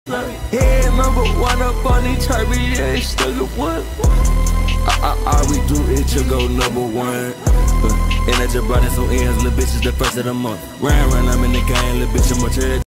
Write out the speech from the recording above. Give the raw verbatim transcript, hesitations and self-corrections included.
Head number one up on these turby, yeah, it's stuck at one. I, I, all we do is to go number one. Uh, and I just brought in some ends, little bitches the first of the month. Round, round, I'm in the game, little bitch, I'm a